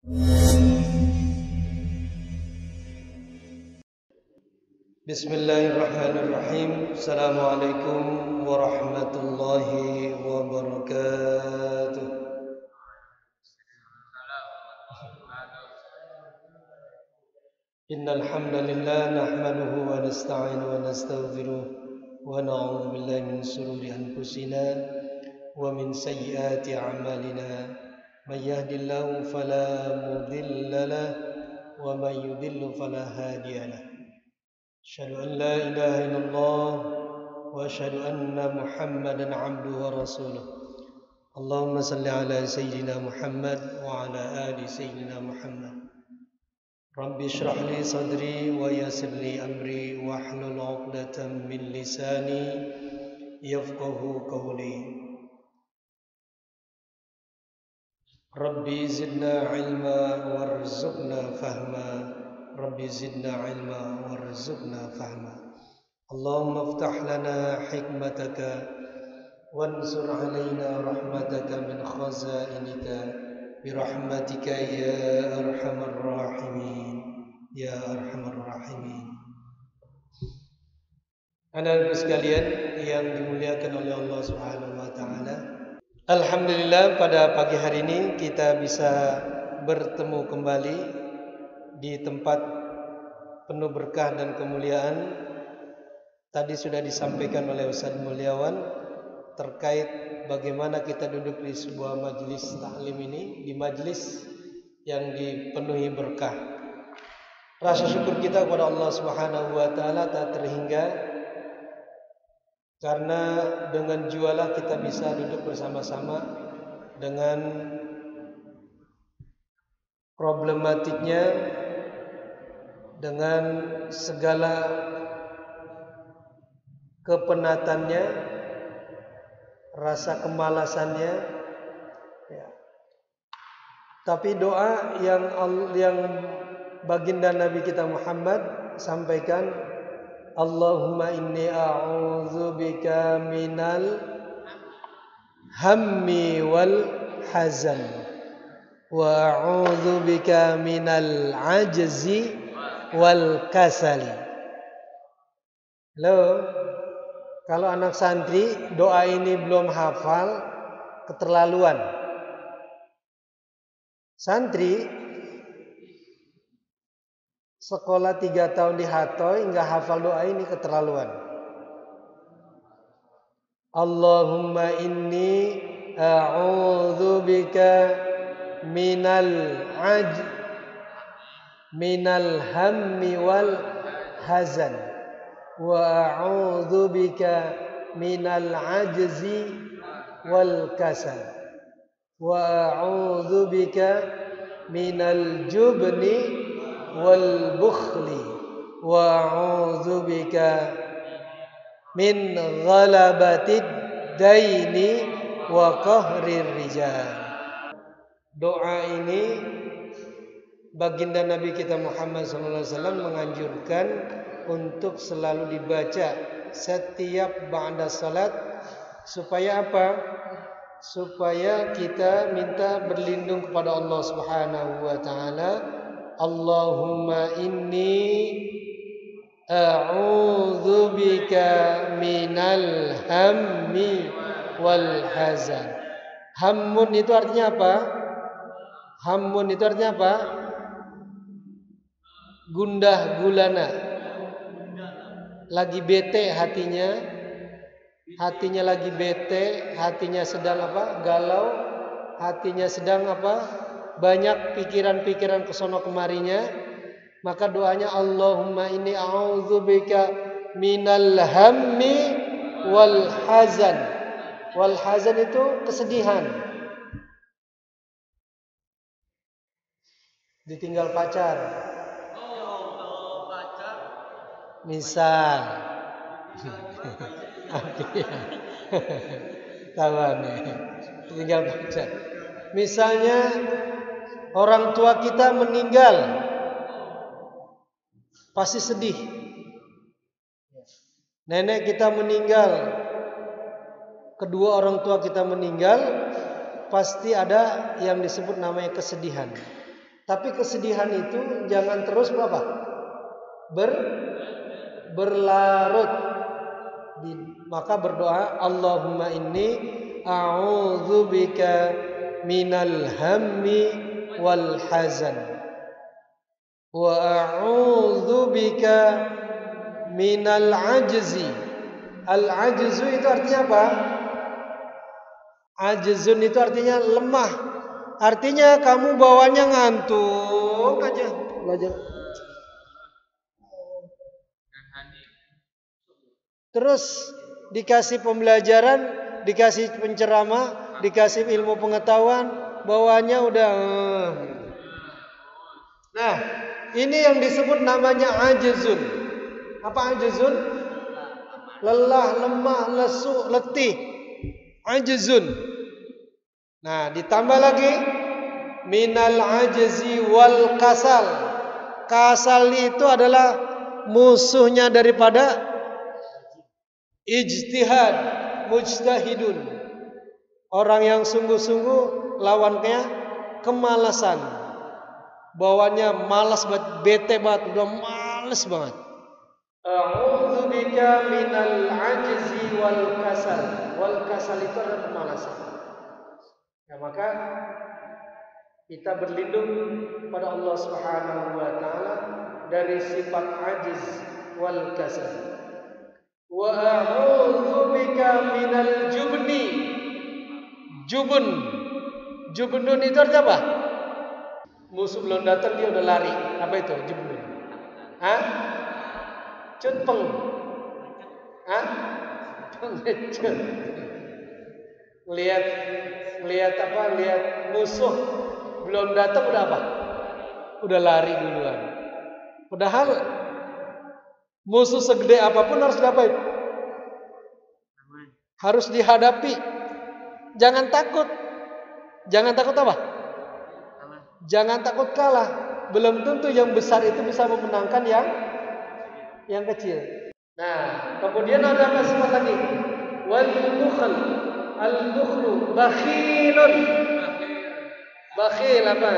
Bismillahirrahmanirrahim. Assalamualaikum warahmatullahi wabarakatuh. Innal hamdalillah nahmaduhu wa nasta'inuhu wa nastaghfiruh wa na'udzu billahi min shururi anfusina wa min sayyiati a'malina. May yahdihillahu fala mudilla lahu wa may yudlil fala hadiya lahu. Asyhadu an la ilaha illallah wa asyhadu anna Muhammadan 'abduhu wa rasuluh. Allahumma salli ala sayyidina Muhammad wa ala ali sayyidina Muhammad. Rabbi shrah li sadri wa yassir li amri wa hlul 'uqdatam min lisani yafqahu qawli. Rabbi zidna ilma warzuqna fahma. Rabbi zidna ilma warzuqna fahma. Allahumma iftah lana hikmataka wansur alaina rahmataka min khazainika birahmatika ya arhamar rahimin ya arhamar rahimin. Anak-anak sekalian yang dimuliakan oleh Allah Subhanahu wa taala, alhamdulillah pada pagi hari ini kita bisa bertemu kembali di tempat penuh berkah dan kemuliaan. Tadi sudah disampaikan oleh Ustaz Mulyawan terkait bagaimana kita duduk di sebuah majelis taklim ini, di majelis yang dipenuhi berkah. Rasa syukur kita kepada Allah Subhanahu wa taala tak terhingga, karena dengan jualah kita bisa duduk bersama-sama dengan problematiknya, dengan segala kepenatannya, rasa kemalasannya, ya. Tapi doa yang baginda Nabi kita Muhammad sampaikan, Allahumma inni a'udzubika minal hammi wal hazan wa a'udzubika minal ajzi wal kasali. Halo. Kalau anak santri doa ini belum hafal, keterlaluan. Santri sekolah 3 tahun di Hatoi nggak hafal doa ini, keterlaluan. Allahumma inni a'udzubika minal hammi wal hazan wa a'udzu bika minal ajzi wal kasal wa a'udzu bika minal jubni wal bukhli wa a'udzu bika min ghalabatid daini wa qahrir rijal. Doa ini baginda Nabi kita Muhammad SAW menganjurkan untuk selalu dibaca setiap ba'da salat. Supaya apa? Supaya kita minta berlindung kepada Allah Subhanahu wa taala. Allahumma inni a'udzubika minal hammi wal hazan. Hammun itu artinya apa? Hammun itu artinya apa? Gundah gulana. Lagi bete hatinya lagi bete, hatinya sedang apa? Galau, hatinya sedang apa? Banyak pikiran-pikiran kesono kemarinya. Maka doanya Allahumma inni a'udzubika minal hammi wal hazan. Wal hazan itu kesedihan. Ditinggal pacar. Misal kawan nih, tinggal baca. Misalnya orang tua kita meninggal, pasti sedih. Nenek kita meninggal, kedua orang tua kita meninggal, pasti ada yang disebut namanya kesedihan. Tapi kesedihan itu jangan terus berapa? Berlarut. Maka berdoa, Allahumma inni a'udzubika minal hammi wal hazan wa a'udzubika minal ajzi. Al-ajzu itu artinya apa? Ajzun itu artinya lemah. Artinya kamu bawanya ngantuk aja belajar. Terus dikasih pembelajaran, dikasih penceramah, dikasih ilmu pengetahuan, bawahnya udah. Nah, ini yang disebut namanya ajzun. Apa ajzun? Lelah, lemah, lesu, letih. Ajzun. Nah, ditambah lagi minal ajzi wal kasal. Kasal itu adalah musuhnya daripada ijtihad, mujtahidun. Orang yang sungguh-sungguh lawannya kemalasan. Bawaannya malas banget, bete banget, udah males banget. A'udzubika minal ajzi wal kasal. Wal kasal itu adalah kemalasan. Ya, maka kita berlindung pada Allah Subhanahu wa taala dari sifat ajiz wal kasal. Wa a'udzubika minal jubni. Jubnun itu artinya apa? Musuh belum datang dia udah lari. Apa itu jubnun? Hah? Cutpeng. Hah? Pengecut. Lihat apa? Lihat musuh belum datang udah apa? Udah lari duluan. Padahal musuh segede apapun harus diapain? Harus dihadapi. Jangan takut. Jangan takut apa? Jangan takut kalah. Belum tentu yang besar itu bisa memenangkan yang kecil. Nah, kemudian ada apa sifat lagi? Wal bukhl. Al-bukhlu bakhilun. Bakhil apa?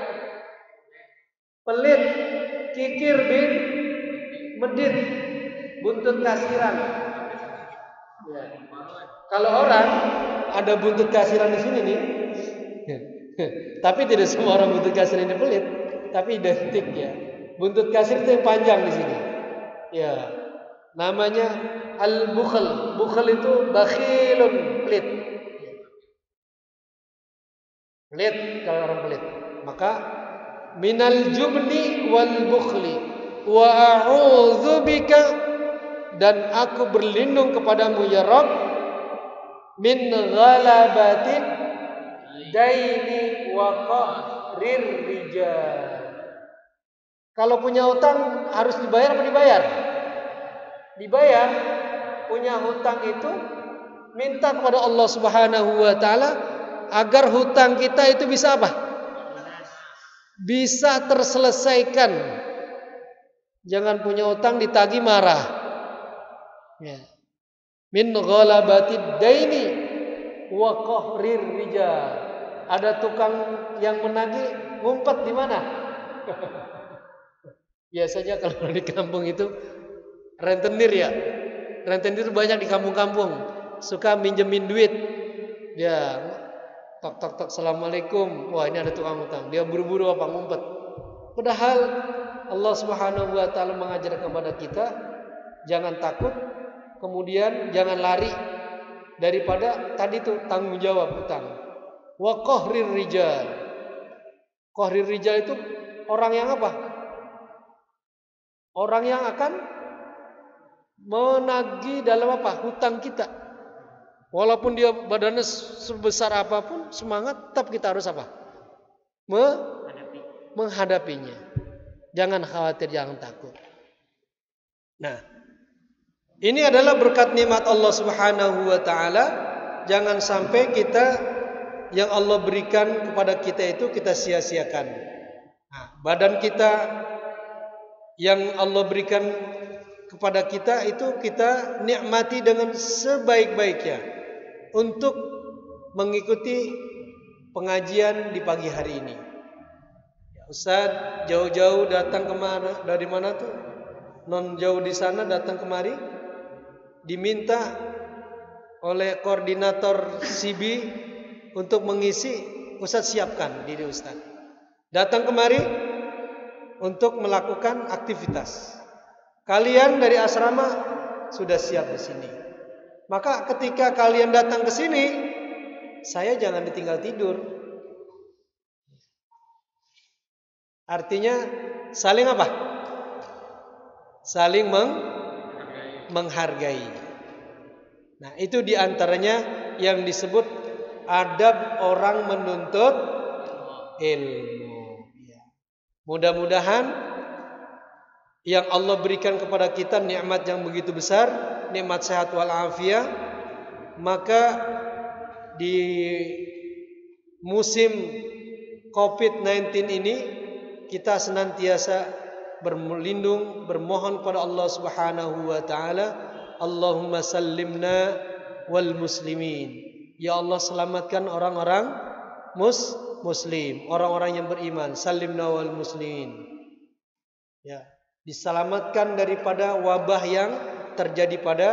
Pelit, kikir bin medit, buntut kasiran. Ya. Kalau orang ada buntut kasiran di sini nih, tapi tidak semua orang buntut kasiran ini pelit, tapi identik ya. Buntut kasir itu yang panjang di sini. Ya, namanya al-bukhl. Bukhl itu bakhilun, pelit. Pelit kalau orang pelit. Maka minal jubni wal bukhli wa a'udzubika, dan aku berlindung kepadamu ya Rabb, min ghalabatin daini wa qahrir rijal. Kalau punya hutang harus dibayar apa dibayar? Dibayar. Punya hutang itu minta kepada Allah Subhanahu wa taala agar hutang kita itu bisa apa? Bisa terselesaikan. Jangan punya hutang ditagih marah. Ya. Min ghalabatid daini wa qahrir rijal. Ada tukang yang menagih ngumpet di mana? Biasanya kalau di kampung itu rentenir ya. Rentenir banyak di kampung-kampung, suka minjemin duit. Ya, tok assalamualaikum. Wah, ini ada tukang hutang. Dia buru-buru apa ngumpet. Padahal Allah Subhanahu wa taala mengajar kepada kita jangan takut, kemudian jangan lari daripada tadi tuh tanggung jawab hutang. Wa qahrir rijal. Qahrir rijal itu orang yang apa? Orang yang akan menagih dalam apa? Hutang kita. Walaupun dia badannya sebesar apapun, semangat, tetap kita harus apa? Menghadapinya. Jangan khawatir, jangan takut. Nah, ini adalah berkat nikmat Allah Subhanahu wa taala. Jangan sampai kita yang Allah berikan kepada kita itu kita sia-siakan. Nah, badan kita yang Allah berikan kepada kita itu kita nikmati dengan sebaik-baiknya untuk mengikuti pengajian di pagi hari ini. Ustaz, jauh-jauh datang kemana? Dari mana tuh? Non jauh di sana datang kemari, diminta oleh koordinator CB untuk mengisi. Ustaz siapkan diri Ustaz. Datang kemari untuk melakukan aktivitas. Kalian dari asrama sudah siap di sini. Maka ketika kalian datang ke sini, saya jangan ditinggal tidur. Artinya saling apa? Saling menghargai. Nah, itu diantaranya yang disebut adab orang menuntut ilmu. Mudah-mudahan yang Allah berikan kepada kita nikmat yang begitu besar, nikmat sehat wal afiat, maka di musim COVID-19 ini kita senantiasa berlindung, bermohon kepada Allah Subhanahu wa taala, Allahumma sallimna wal muslimin. Ya Allah, selamatkan orang-orang muslim, orang-orang yang beriman. Sallimna wal muslimin. Ya, diselamatkan daripada wabah yang terjadi pada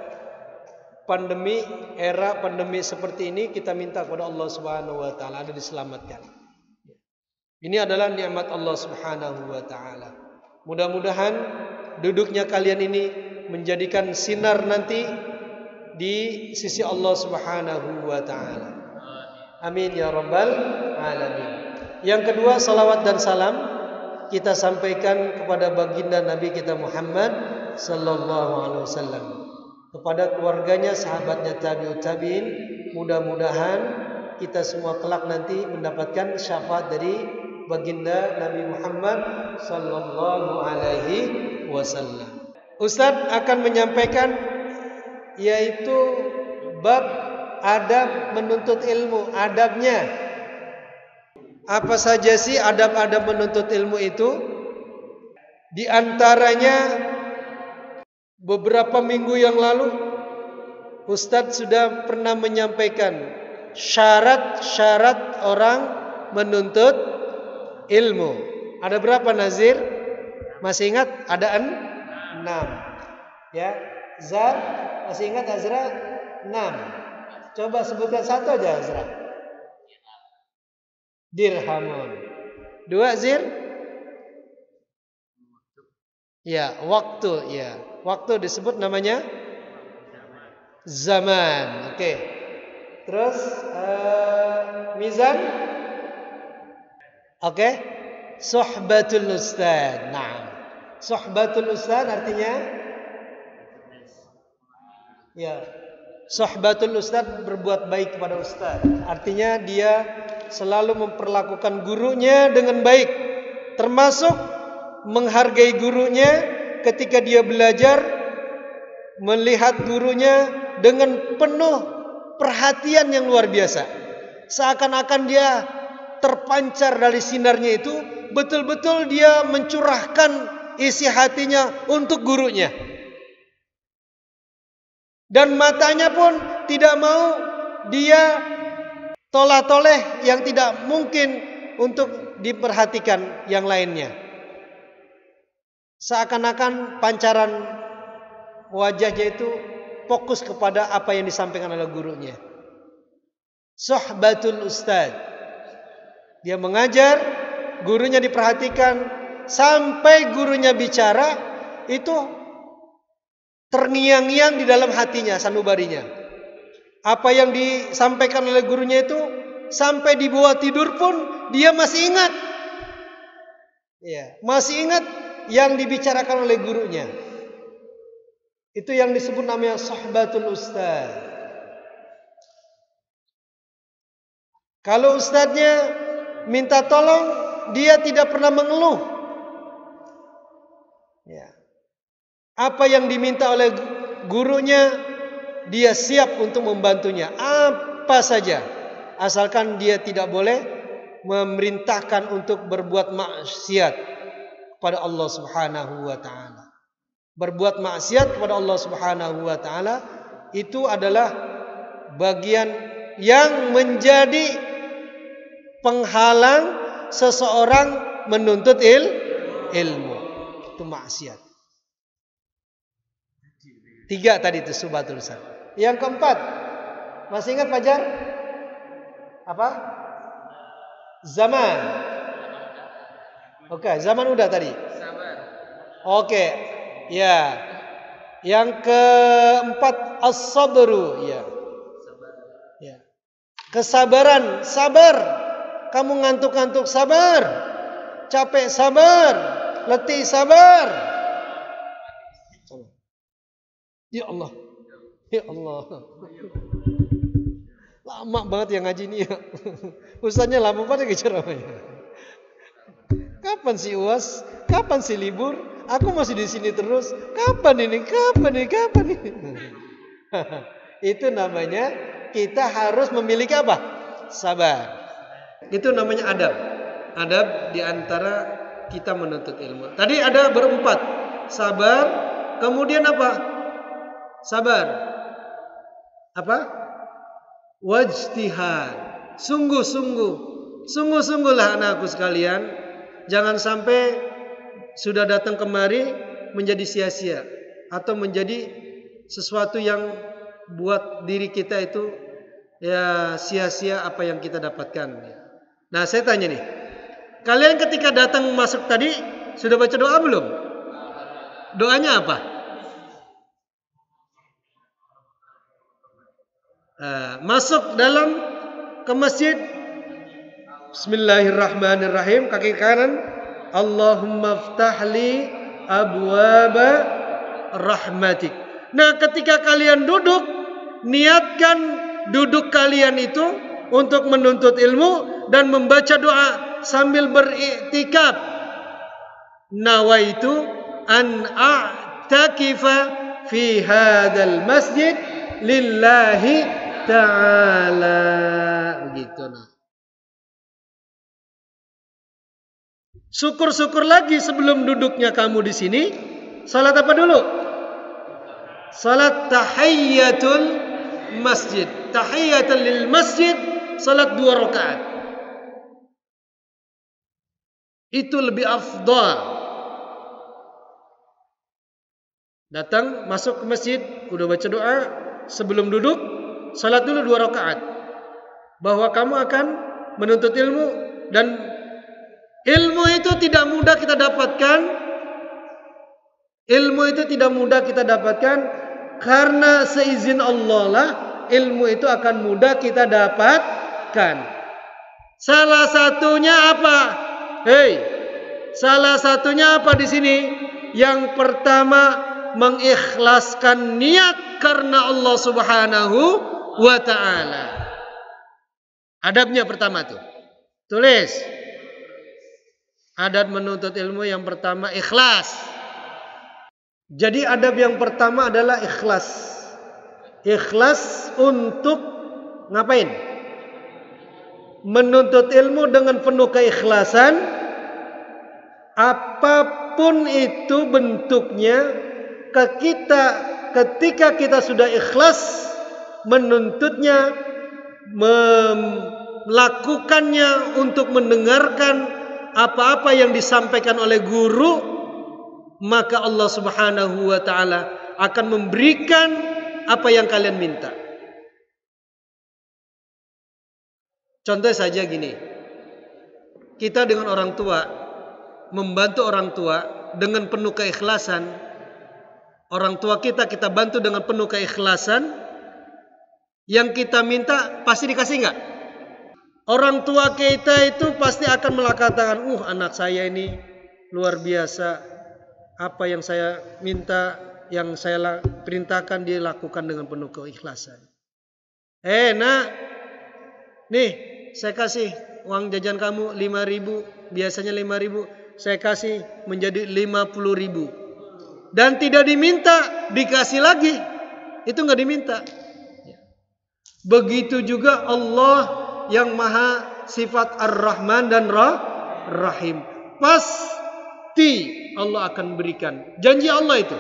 pandemi, era pandemi seperti ini. Kita minta kepada Allah Subhanahu wa taala ada diselamatkan. Ini adalah nikmat Allah Subhanahu wa taala. Mudah-mudahan duduknya kalian ini menjadikan sinar nanti di sisi Allah Subhanahu wa taala. Amin ya rabbal alamin. Yang kedua, salawat dan salam kita sampaikan kepada baginda Nabi kita Muhammad sallallahu alaihi wasallam, kepada keluarganya, sahabatnya, tabi'ut tabi'in. Mudah-mudahan kita semua kelak nanti mendapatkan syafaat dari baginda Nabi Muhammad sallallahu alaihi wasallam. Ustaz akan menyampaikan yaitu bab adab menuntut ilmu, adabnya. Apa saja sih adab-adab menuntut ilmu itu? Di antaranya beberapa minggu yang lalu Ustaz sudah pernah menyampaikan syarat-syarat orang menuntut ilmu. Ada berapa Nazir? Masih ingat? Ada 6. Ya, Zar masih ingat Azra? 6. Coba sebutkan satu aja Azra. Dirhamun. 2 Zir? Ya, waktu. Ya, waktu disebut namanya zaman. Oke. Terus mizan? Oke. Suhbatul ustad. Nah, suhbatul ustad artinya ya, suhbatul ustad berbuat baik kepada ustad. Artinya dia selalu memperlakukan gurunya dengan baik, termasuk menghargai gurunya ketika dia belajar, melihat gurunya dengan penuh perhatian yang luar biasa. Seakan-akan dia terpancar dari sinarnya itu, betul-betul dia mencurahkan isi hatinya untuk gurunya. Dan matanya pun tidak mau dia tolah-toleh yang tidak mungkin untuk diperhatikan yang lainnya. Seakan-akan pancaran wajahnya itu fokus kepada apa yang disampaikan oleh gurunya. Suhbatul ustad. Dia mengajar, gurunya diperhatikan, sampai gurunya bicara itu terngiang-ngiang di dalam hatinya, sanubarinya. Apa yang disampaikan oleh gurunya itu sampai dibawa tidur pun dia masih ingat. Ya, masih ingat yang dibicarakan oleh gurunya. Itu yang disebut namanya suhbatul ustad. Kalau ustadznya minta tolong, dia tidak pernah mengeluh. Ya. Apa yang diminta oleh gurunya, dia siap untuk membantunya. Apa saja, asalkan dia tidak boleh memerintahkan untuk berbuat maksiat kepada Allah Subhanahu wa taala. Berbuat maksiat kepada Allah Subhanahu wa taala itu adalah bagian yang menjadi penghalang seseorang menuntut ilmu. Itu maksiat. 3 tadi itu subhatul lisan. Yang keempat, masih ingat Fajar? Apa? Zaman. Oke, zaman udah tadi. Oke, ya. Yang keempat as-sabru, ya. Ya. Kesabaran, sabar. Kamu ngantuk-ngantuk, sabar. Capek, sabar. Letih, sabar. Ya Allah. Ya Allah. Lama banget yang ngaji ini ya. Ustaznya lama banget ceramahnya. Kapan sih UAS? Kapan sih libur? Aku masih di sini terus. Kapan ini? Itu namanya kita harus memiliki apa? Sabar. Itu namanya adab. Adab di antara kita menuntut ilmu. Tadi ada berempat. Sabar. Kemudian apa? Sabar. Apa? Wajtihad. Sungguh-sungguhlah anakku sekalian. Jangan sampai sudah datang kemari menjadi sia-sia atau menjadi sesuatu yang buat diri kita itu ya sia-sia apa yang kita dapatkan. Nah, saya tanya nih. Kalian ketika datang masuk tadi sudah baca doa belum? Doanya apa? Masuk ke masjid, Bismillahirrahmanirrahim, kaki kanan, Allahumma ftahli abwaba rahmatik. Nah, ketika kalian duduk, niatkan duduk kalian itu untuk menuntut ilmu dan membaca doa sambil beriktikaf. Nawaitu an a'takifa fi hadzal masjid lillahi ta'ala. Begitu nah. Syukur-syukur lagi sebelum duduknya kamu di sini, salat apa dulu? Salat tahiyyatul masjid. Tahiyyatan lil masjid, salat 2 rakaat. Itu lebih afdal. Datang, masuk ke masjid, udah baca doa, sebelum duduk, salat dulu 2 rakaat. Bahwa kamu akan menuntut ilmu dan ilmu itu tidak mudah kita dapatkan. Ilmu itu tidak mudah kita dapatkan karena seizin Allah lah ilmu itu akan mudah kita dapatkan. Salah satunya apa? Salah satunya apa di sini? Yang pertama, mengikhlaskan niat karena Allah Subhanahu wa taala. Adabnya pertama tuh. Tulis. Adab menuntut ilmu yang pertama ikhlas. Jadi adab yang pertama adalah ikhlas. Ikhlas untuk ngapain? Menuntut ilmu dengan penuh keikhlasan. Apapun itu bentuknya, ketika kita sudah ikhlas menuntutnya, melakukannya untuk mendengarkan apa-apa yang disampaikan oleh guru, maka Allah Subhanahu wa taala akan memberikan apa yang kalian minta. Contoh saja gini. Kita dengan orang tua, membantu orang tua dengan penuh keikhlasan. Orang tua kita bantu dengan penuh keikhlasan. Yang kita minta pasti dikasih enggak? Orang tua kita itu pasti akan mengatakan, anak saya ini luar biasa. Apa yang saya minta, yang saya perintahkan dia lakukan dengan penuh keikhlasan. Nak, nih saya kasih uang jajan kamu 5.000, biasanya 5.000, saya kasih menjadi 50.000. Dan tidak diminta, dikasih lagi. Itu nggak diminta. Begitu juga Allah yang maha sifat Ar-Rahman dan Rahim. Pasti Allah akan berikan. Janji Allah itu.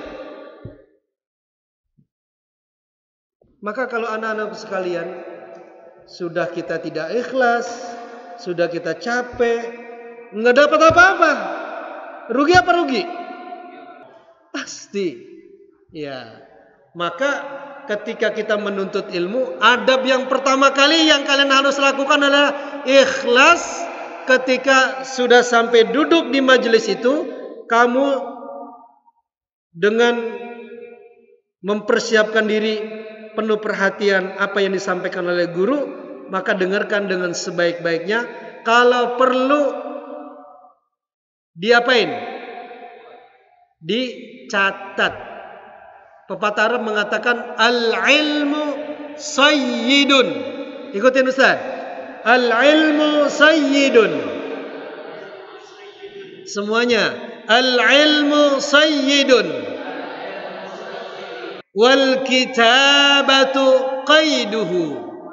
Maka kalau anak-anak sekalian, sudah kita tidak ikhlas, sudah kita capek, nggak dapat apa-apa. Rugi apa rugi? Pasti. Ya. Maka ketika kita menuntut ilmu, adab yang pertama kali yang kalian harus lakukan adalah ikhlas. Ketika sudah sampai duduk di majelis itu, kamu dengan mempersiapkan diri penuh perhatian apa yang disampaikan oleh guru, maka dengarkan dengan sebaik-baiknya. Kalau perlu diapain? Dicatat. Pepatah Arab mengatakan al-ilmu sayyidun. Ikutin Ustaz. Al-ilmu sayyidun. Semuanya. Al-ilmu sayyidun. Wal kitabatu qaiduhu.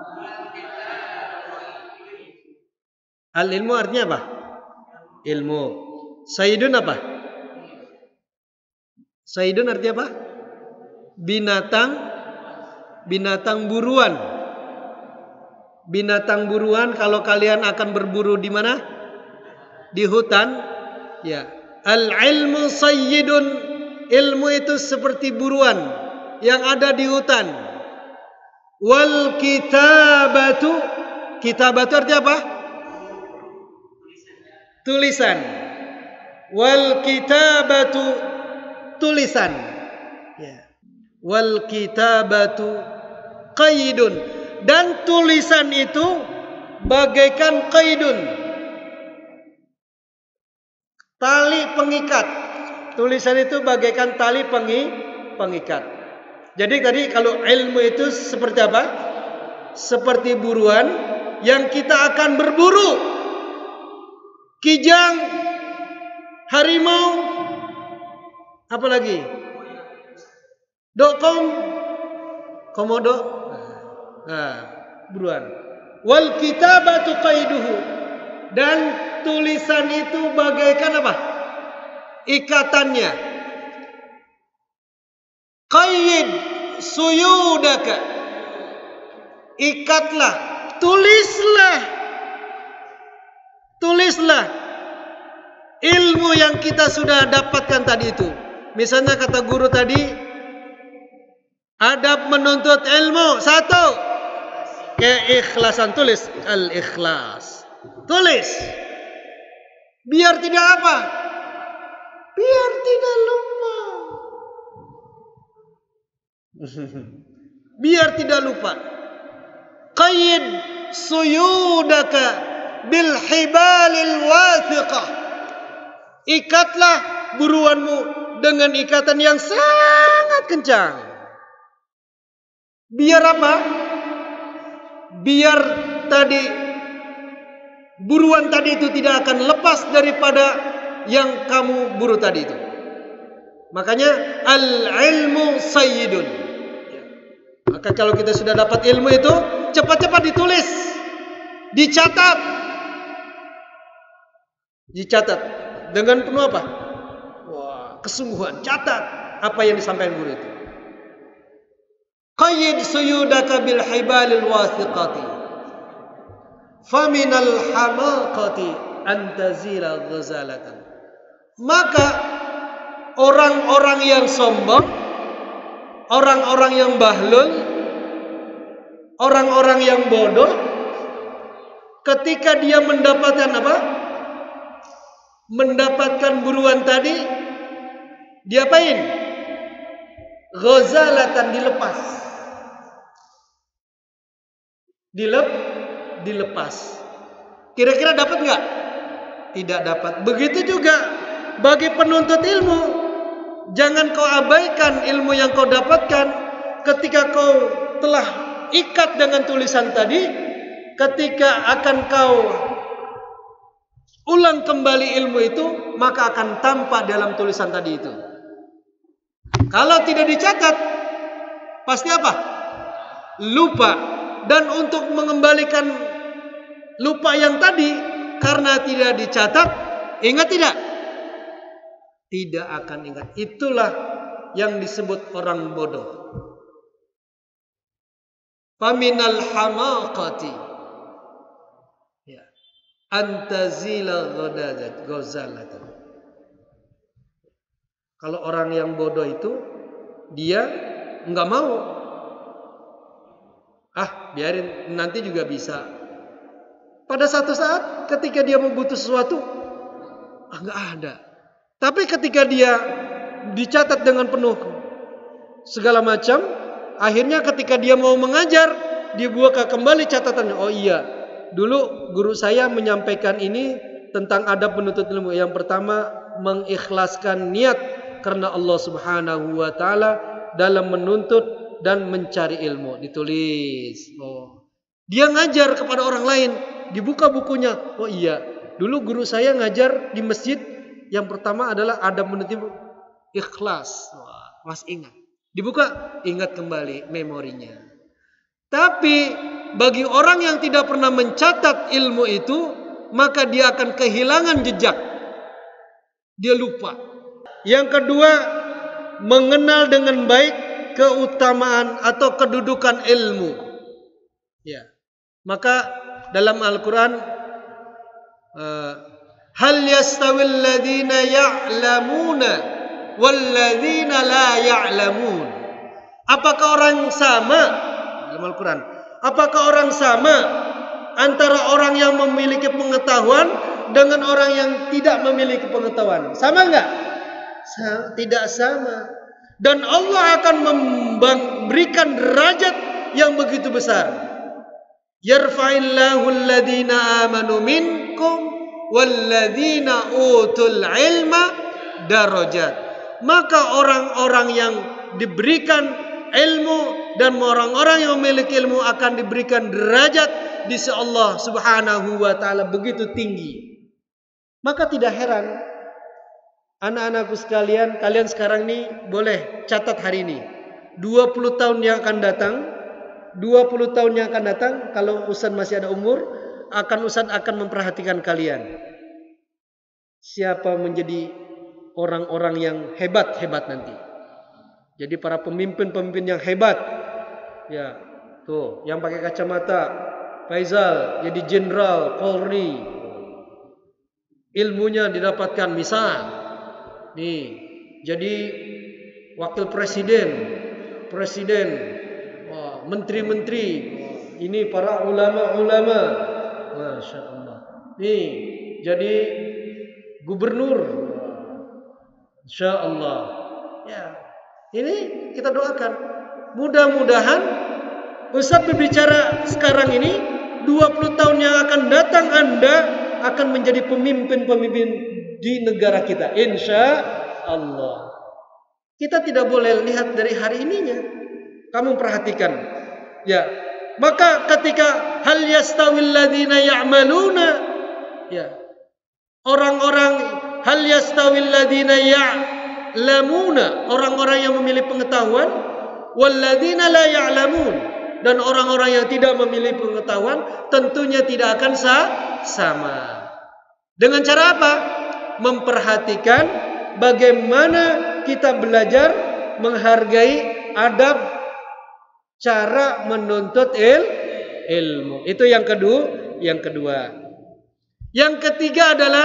Al-ilmu artinya apa? Ilmu. Sayyidun apa? Sayyidun artinya apa? Binatang buruan. Binatang buruan kalau kalian akan berburu di mana? Di hutan. Ya. Al-ilmu sayyidun. Ilmu itu seperti buruan yang ada di hutan. Wal kitabatu. Kitabatu artinya apa? Tulisan. Wal kitabatu tulisan. Ya. Wal kitabatu qaidun, dan tulisan itu bagaikan qaidun, tali pengikat. Tulisan itu bagaikan tali pengikat. Jadi tadi kalau ilmu itu seperti apa? Seperti buruan yang kita akan berburu. Kijang, harimau, apa lagi? Dokom, komodo, buruan. Wal kitabatu qaiduhu, dan tulisan itu bagaikan apa? Ikatannya. Qayyid suyudaka, ikatlah, tulislah ilmu yang kita sudah dapatkan tadi itu. Misalnya kata guru tadi, adab menuntut ilmu 1, keikhlasan. Tulis al-ikhlas. Tulis. Biar tidak apa? Biar tidak lupa. Biar tidak lupa. Qayyid suyudaka bil hibalil wathiqah. Ikatlah buruanmu dengan ikatan yang sangat kencang. Biar apa? Biar tadi buruan tadi itu tidak akan lepas daripada yang kamu buru tadi itu. Makanya al-ilmu sayyidun. Maka kalau kita sudah dapat ilmu itu, cepat-cepat ditulis, dicatat. Dicatat dengan penuh apa? Wah, kesungguhan. Catat apa yang disampaikan guru itu. Qayyid suyudaka bil hibalil wathiqati faminal hamaqati antazila ghazalatan. Maka orang-orang yang sombong, orang-orang yang bahlul, orang-orang yang bodoh, ketika dia mendapatkan apa? Mendapatkan buruan tadi, diapain? Ghazalatan, dilepas. Dilepas. Kira-kira dapat nggak? Tidak dapat. Begitu juga bagi penuntut ilmu. Jangan kau abaikan ilmu yang kau dapatkan. Ketika kau telah ikat dengan tulisan tadi, ketika akan kau ulang kembali ilmu itu, maka akan tampak dalam tulisan tadi itu. Kalau tidak dicatat, pasti apa? Lupa. Dan untuk mengembalikan lupa yang tadi, karena tidak dicatat, ingat tidak? Tidak akan ingat. Itulah yang disebut orang bodoh. Faminal hamaqati. Ya. antazila ghazalatan. Kalau orang yang bodoh itu dia enggak mau. Biarin nanti juga bisa. Pada satu saat ketika dia mau butuh sesuatu, enggak ada. Tapi ketika dia dicatat dengan penuh segala macam, akhirnya ketika dia mau mengajar, dibuka kembali catatannya. Oh iya, dulu guru saya menyampaikan ini tentang adab menuntut ilmu. Yang pertama, mengikhlaskan niat karena Allah Subhanahu wa taala dalam menuntut dan mencari ilmu. Ditulis. Dia ngajar kepada orang lain, dibuka bukunya. Oh iya, dulu guru saya ngajar di masjid. Yang pertama adalah adab menuntut ilmu, ikhlas. Mas ingat. Dibuka, ingat kembali memorinya. Tapi bagi orang yang tidak pernah mencatat ilmu itu, maka dia akan kehilangan jejak. Dia lupa. Yang kedua, mengenal dengan baik keutamaan atau kedudukan ilmu. Ya. Maka dalam Al-Quran, hal yastawil ladhina ya'lamuna wal ladhina la ya'lamun. Apakah orang sama dalam Al-Quran? Apakah orang sama antara orang yang memiliki pengetahuan dengan orang yang tidak memiliki pengetahuan? Sama enggak? Tidak sama. Dan Allah akan memberikan derajat yang begitu besar. Yarfa'illahu alladhina amanu minkum walladhina utul ilma darajat. Maka orang-orang yang diberikan ilmu dan orang-orang yang memiliki ilmu akan diberikan derajat di sisi Allah Subhanahu wa taala begitu tinggi. Maka tidak heran anak-anakku sekalian, kalian sekarang ini boleh catat hari ini. 20 tahun yang akan datang, 20 tahun yang akan datang, kalau Ustaz masih ada umur, Ustaz akan memperhatikan kalian. Siapa menjadi orang-orang yang hebat-hebat nanti. Jadi para pemimpin-pemimpin yang hebat. Ya, tuh, yang pakai kacamata, Faizal jadi jenderal Polri. Ilmunya didapatkan misal nih, jadi wakil presiden, menteri-menteri, ini para ulama-ulama, masya Allah. Nih, jadi gubernur, insya Allah. Ya, ini kita doakan. Mudah-mudahan Ustaz berbicara sekarang ini, 20 tahun yang akan datang Anda akan menjadi pemimpin-pemimpin di negara kita, insya Allah. Kita tidak boleh lihat dari hari ininya. Kamu perhatikan, ya. Maka ketika hal yastawil ladzina ya'maluna, ya, orang-orang hal yastawil ladzina ya'lamuna, orang-orang yang memiliki pengetahuan, wal ladzina la ya'lamun, dan orang-orang yang tidak memiliki pengetahuan tentunya tidak akan sama. Dengan cara apa? Memperhatikan bagaimana kita belajar menghargai adab cara menuntut ilmu. Itu yang kedua. Yang ketiga adalah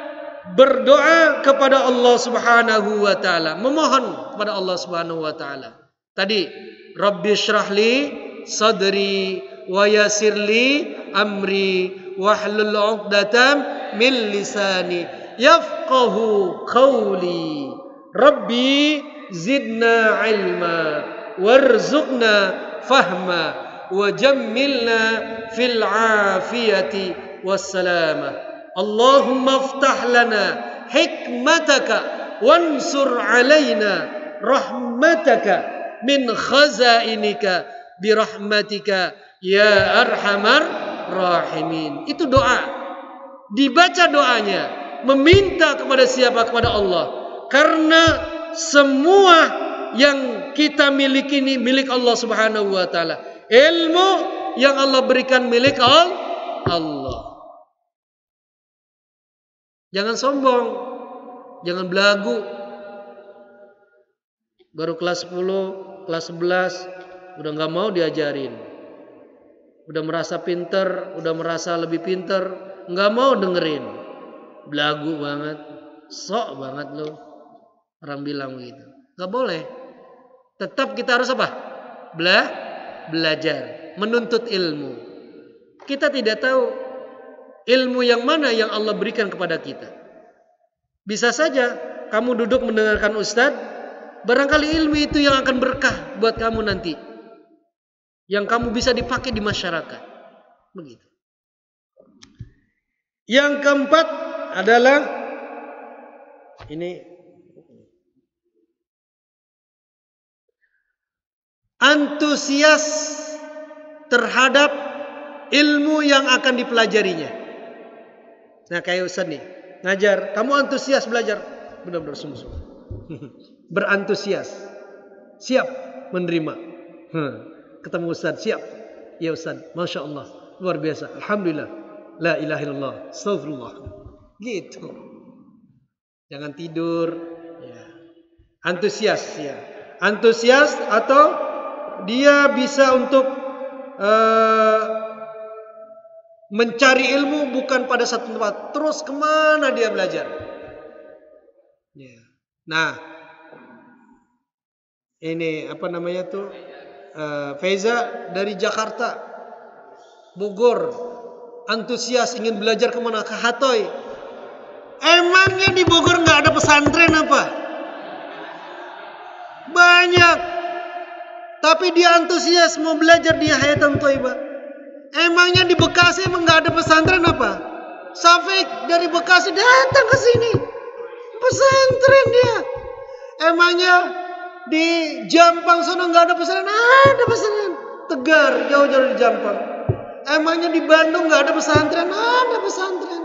berdoa kepada Allah Subhanahu wa taala, memohon kepada Allah Subhanahu wa taala. Tadi, Rabbi syrahli sadri wa yassirli amri wahlul 'uqdatam min lisani yafqahu qawli. Rabbi zidna ilma warzuqna fahma wajammilna fil afiyati wassalamah. Allahumma aftah lana hikmataka wansur alaina rahmataka min khazainika birahmatika ya arhamar rahimin. Itu doa. Dibaca doanya, meminta kepada siapa? Kepada Allah. Karena semua yang kita miliki ini milik Allah Subhanahu wa taala. Ilmu yang Allah berikan milik Allah. Jangan sombong, jangan belagu. Baru kelas 10, kelas 11 udah nggak mau diajarin. Udah merasa pinter, udah merasa lebih pinter, nggak mau dengerin. Belagu banget, sok banget lo. Orang bilang begitu. Nggak boleh. Tetap kita harus apa? Belajar, menuntut ilmu. Kita tidak tahu ilmu yang mana yang Allah berikan kepada kita. Bisa saja kamu duduk mendengarkan ustadz, barangkali ilmu itu yang akan berkah buat kamu nanti. Yang kamu bisa dipakai di masyarakat. Begitu. Yang keempat adalah ini antusias terhadap ilmu yang akan dipelajarinya. Nah, kayak Ustaz nih, ngajar, kamu antusias belajar, benar-benar sungguh-sungguh. Berantusias, siap menerima. Ketemu Ustaz, siap. Ya Ustaz, Masya Allah, luar biasa, Alhamdulillah, la ilaha illallah, astagfirullah. Gitu. Jangan tidur. Ya. Antusias, ya. Antusias atau dia bisa untuk mencari ilmu bukan pada satu tempat, terus kemana dia belajar. Ya. Nah, ini apa namanya tuh? Faiza dari Jakarta, Bogor, antusias ingin belajar kemana? Ke Hatoy. Emangnya di Bogor nggak ada pesantren apa? Banyak. Tapi dia antusias mau belajar di Hayatan Thaibah. Emangnya di Bekasi emang nggak ada pesantren apa? Safik dari Bekasi datang ke sini, pesantren dia. Emangnya di Jampang sana nggak ada pesantren? Ada pesantren. Tegar jauh-jauh dari Jampang. Emangnya di Bandung nggak ada pesantren? Ada pesantren.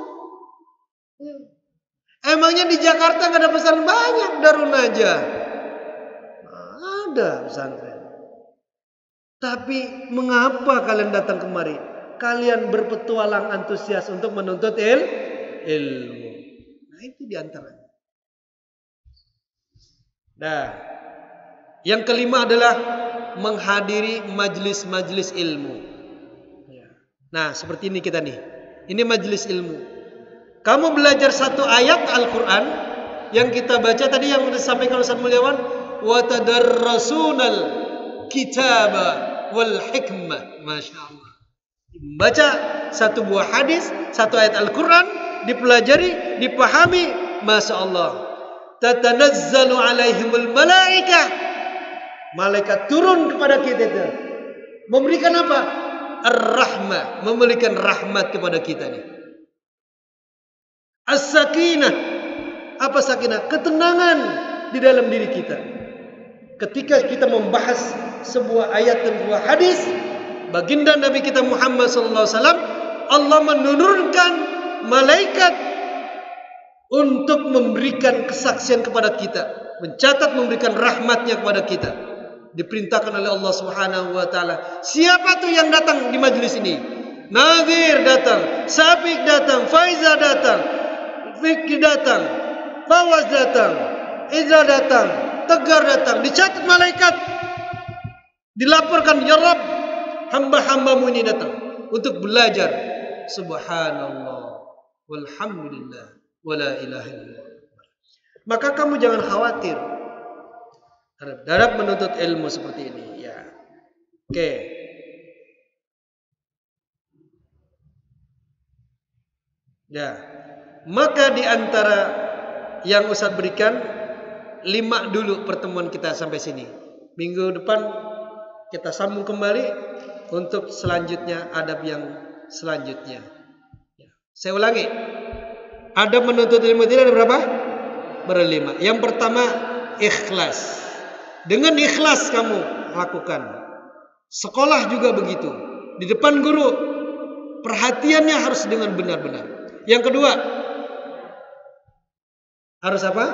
Emangnya di Jakarta nggak ada pesantren? Banyak. Darun Najah ada pesantren. Tapi mengapa kalian datang kemari? Kalian berpetualang antusias untuk menuntut ilmu. Nah, itu diantaranya. Nah, yang kelima adalah menghadiri majelis-majelis ilmu. Nah, seperti ini kita nih. Ini majelis ilmu. Kamu belajar satu ayat Al-Quran yang kita baca tadi yang disampaikan Ustaz Mulyawan, wa tadarrasunal kitaba wal hikmah, masya Allah. Baca satu buah hadis, satu ayat Al-Quran, dipelajari, dipahami, masya Allah. Tatanazzalu alaihimul malaikah, malaikat turun kepada kita itu, memberikan apa? Ar-rahmah, memberikan rahmat kepada kita nih. As-sakinah, apa sakinah? Ketenangan di dalam diri kita. Ketika kita membahas sebuah ayat dan sebuah hadis, baginda Nabi kita Muhammad SAW, Allah menurunkan malaikat untuk memberikan kesaksian kepada kita, mencatat, memberikan rahmatnya kepada kita. Diperintahkan oleh Allah Subhanahu wa taala. Siapa tuh yang datang di majelis ini? Nazir datang, Sabiq datang, Faiza datang, Fikri datang, Fawaz datang, Izra datang, Tegar datang, dicatat malaikat, dilaporkan, ya Rabb, hamba-hambamu ini datang untuk belajar. Subhanallah, walhamdulillah, wala ilaha illallah. Maka kamu jangan khawatir dalam menuntut ilmu seperti ini, ya. Oke. Ya. Maka di antara yang Ustaz berikan 5 dulu pertemuan kita sampai sini. Minggu depan kita sambung kembali untuk selanjutnya, adab yang selanjutnya. Ya. Saya ulangi. Adab menuntut ilmu ini ada berapa? Berlima. Yang pertama, ikhlas. Dengan ikhlas kamu lakukan. Sekolah juga begitu. Di depan guru, perhatiannya harus dengan benar-benar. Yang kedua, harus apa?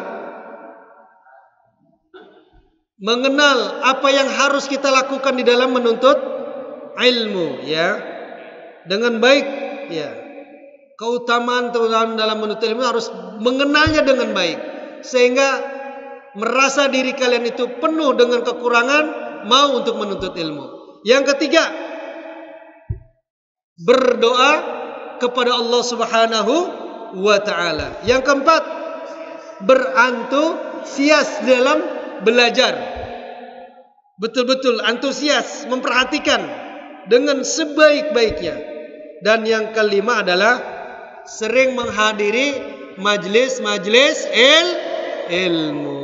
Mengenal apa yang harus kita lakukan di dalam menuntut ilmu, ya. Dengan baik, ya. Keutamaan dalam menuntut ilmu harus mengenalnya dengan baik, sehingga merasa diri kalian itu penuh dengan kekurangan, mau untuk menuntut ilmu. Yang ketiga, berdoa kepada Allah Subhanahu wa taala. Yang keempat, berantusias dalam belajar. Betul-betul antusias, memperhatikan dengan sebaik-baiknya. Dan yang kelima adalah sering menghadiri majlis-majlis ilmu.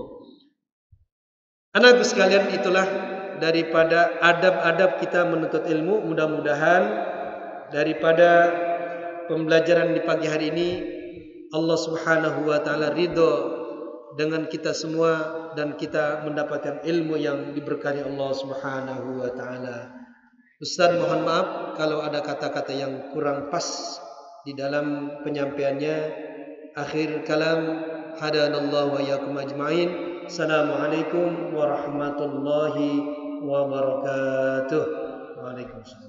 Anakku sekalian, itulah daripada adab-adab kita menuntut ilmu. Mudah-mudahan daripada pembelajaran di pagi hari ini Allah Subhanahu wa taala ridho dengan kita semua dan kita mendapatkan ilmu yang diberkahi Allah Subhanahu wa taala. Ustaz mohon maaf kalau ada kata-kata yang kurang pas di dalam penyampaiannya. Akhir kalam, hadanallahu wa iyyakum ajmain. Assalamualaikum warahmatullahi wabarakatuh. Waalaikumsalam.